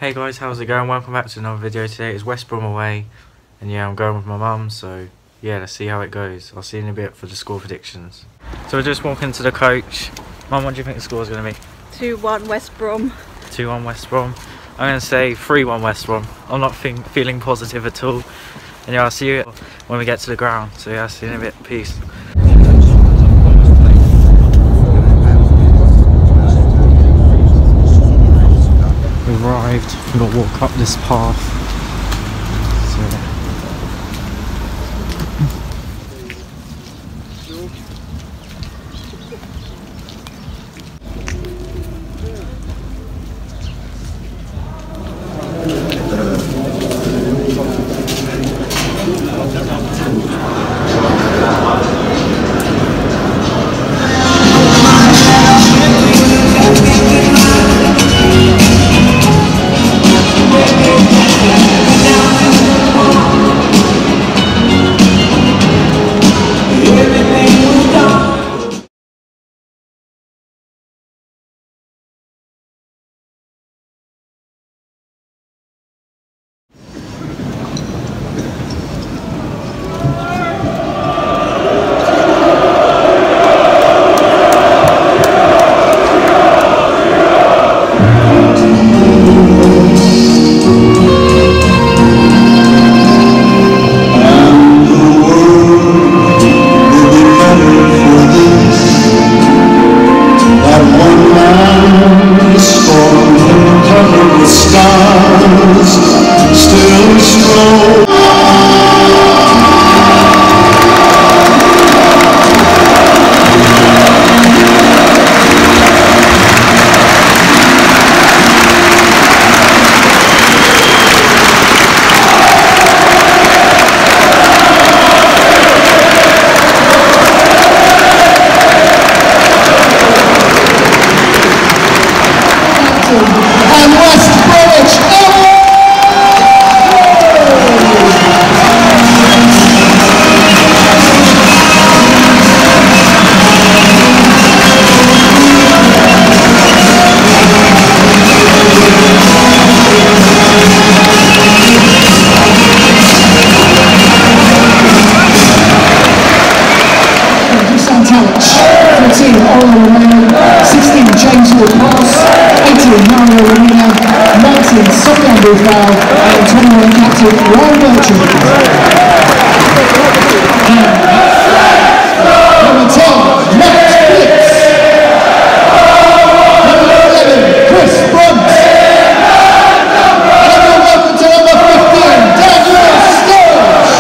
Hey guys, how's it going? Welcome back to another video. Today is West Brom away, and yeah, I'm going with my mum, so yeah, let's see how it goes. I'll see you in a bit for the score predictions. So we're just walking to the coach. Mum, what do you think the score is going to be? 2-1 West Brom. 2-1 West Brom. I'm going to say 3-1 West Brom. I'm not feeling positive at all. And yeah, I'll see you when we get to the ground. So yeah, I'll see you in a bit. Peace. We arrived, we've got to walk up this path. And West Bromwich Albion! Talents, 14 Oral Romano, 16 James Pass, 18 Mario Arena, 19 Southampton foul, and 21 captain Ryan Bertrand. Number 10, Matt Phillips. Number 11, Chris Brunt. And welcome to number 15, Daniel Sturge.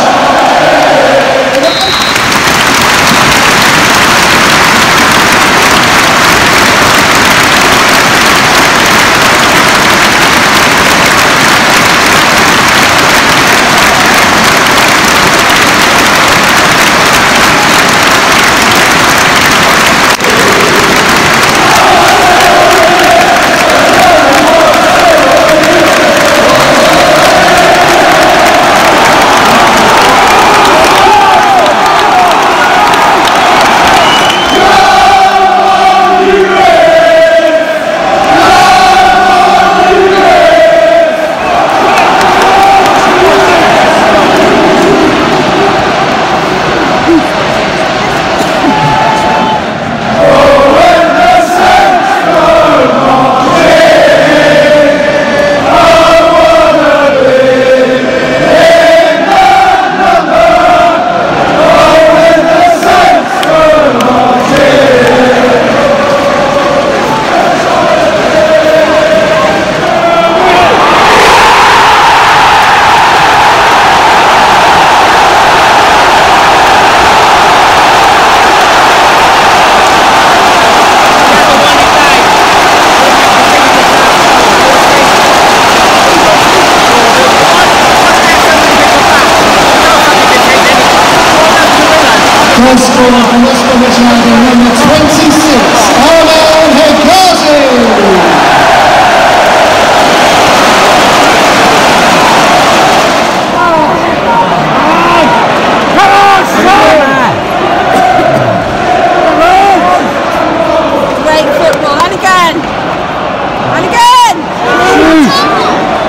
Goal scorer for West Bromwich Albion, number 26, Great football, and again! And again!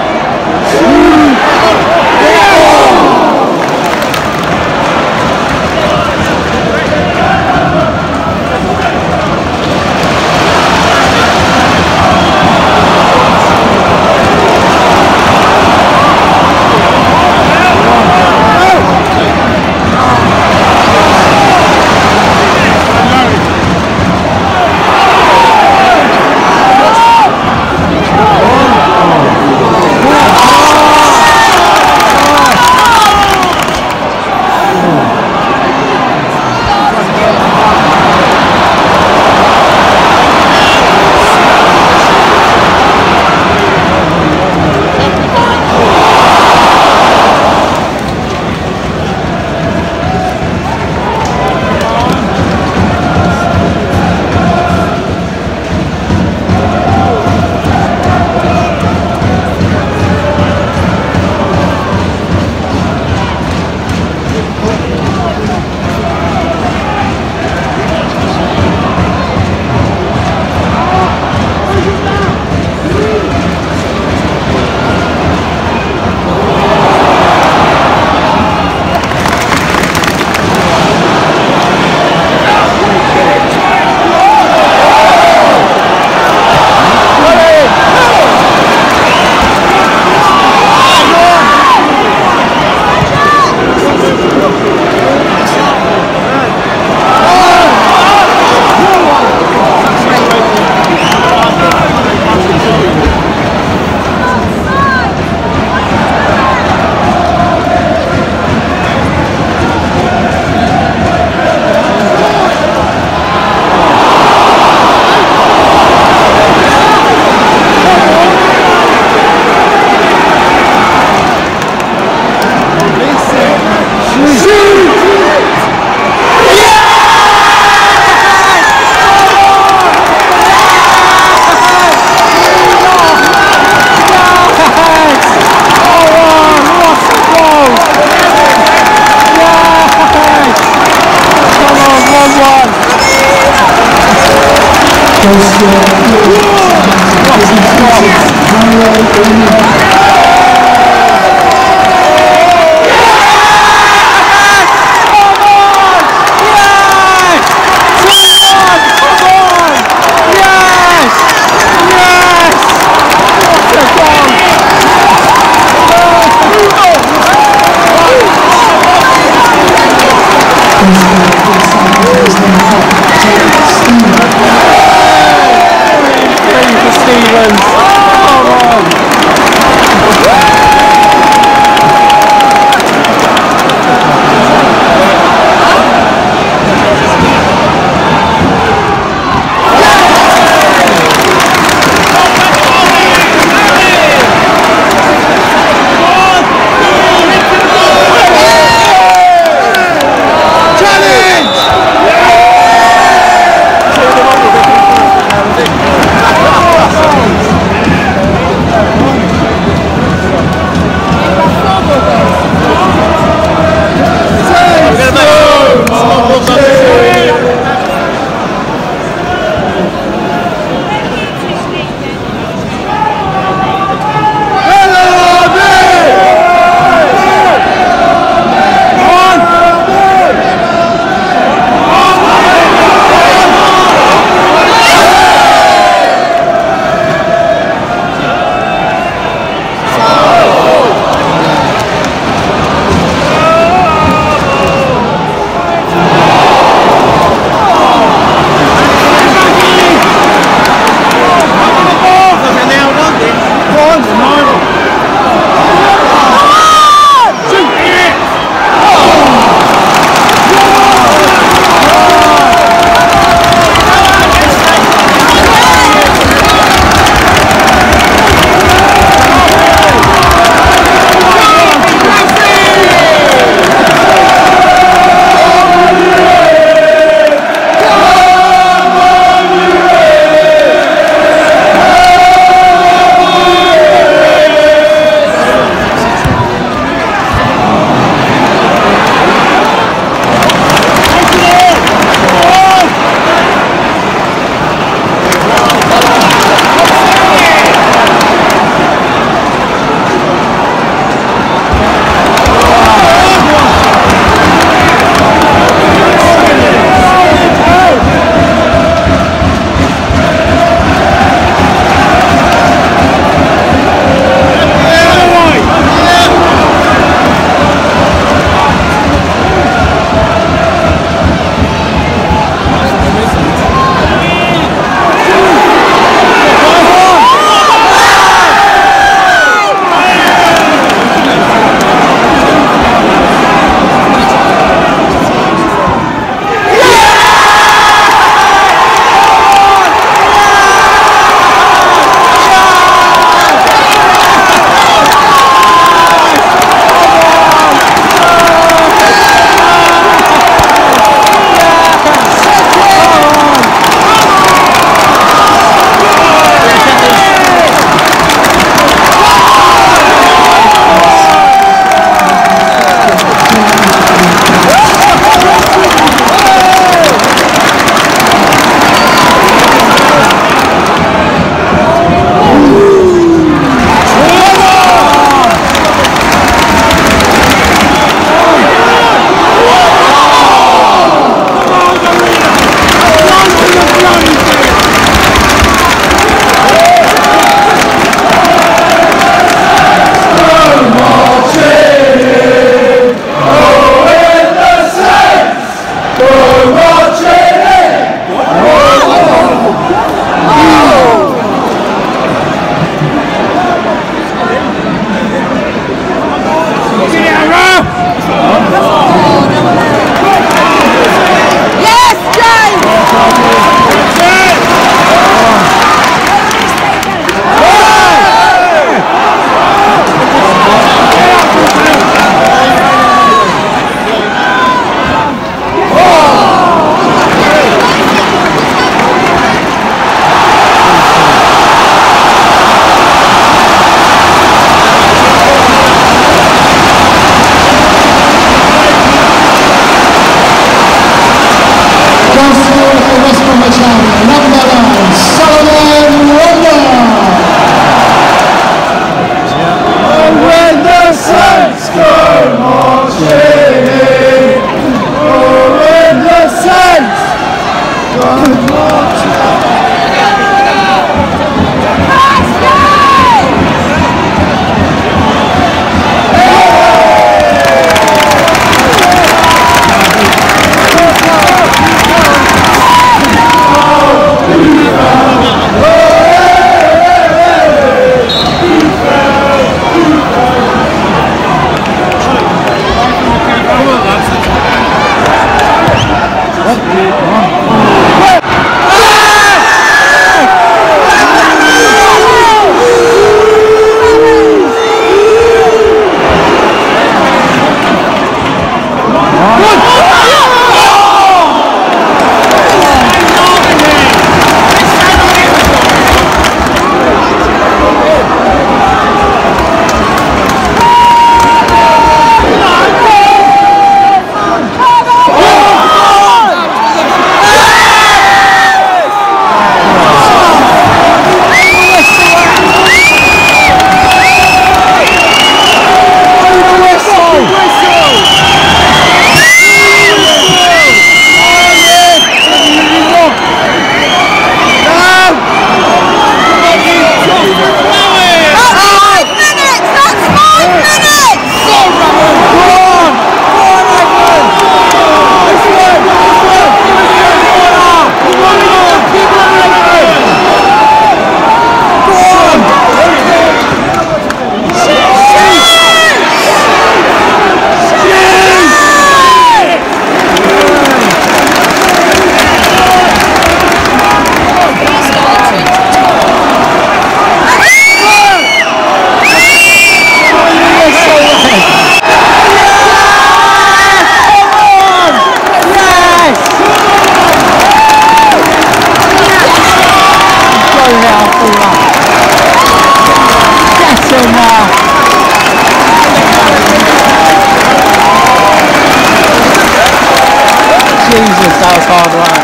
Jesus, that was hard work.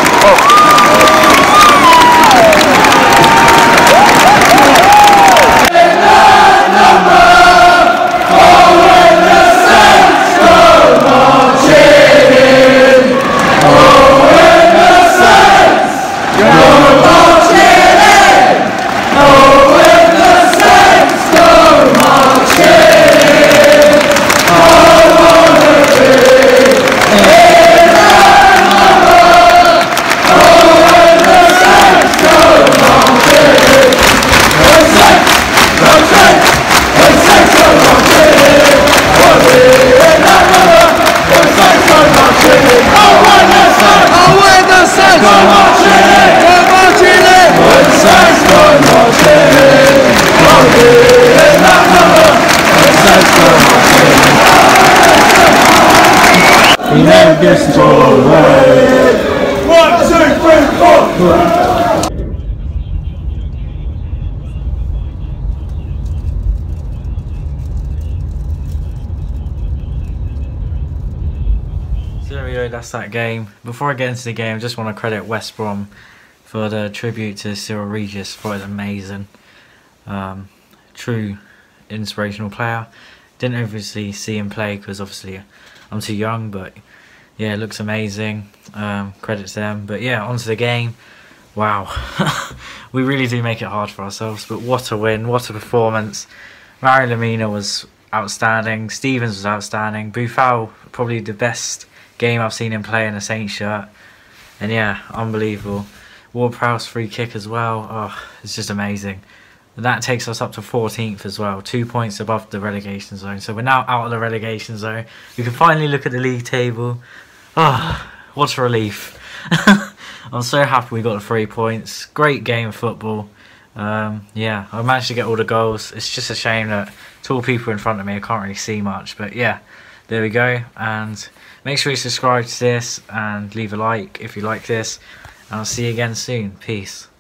We never get to away. 1, 2, 3, 4. So there we go, that's that game. Before I get into the game, I just want to credit West Brom for the tribute to Cyrille Regis. For it was amazing. True inspirational player. Didn't obviously see him play because obviously I'm too young, but yeah, it looks amazing. Credits them. But yeah, onto the game. Wow. We really do make it hard for ourselves, but what a win, what a performance. Mario Lemina was outstanding. Stevens was outstanding. Buffal, probably the best game I've seen him play in a Saints shirt. And yeah, unbelievable. Ward-Prowse free kick as well. Oh, it's just amazing. That takes us up to 14th as well, 2 points above the relegation zone. So we're now out of the relegation zone. We can finally look at the league table. Oh, what a relief. I'm so happy we got the 3 points. Great game of football. Yeah, I managed to get all the goals. It's just a shame that tall people in front of me, I can't really see much. But yeah, there we go. And make sure you subscribe to this and leave a like if you like this. And I'll see you again soon. Peace.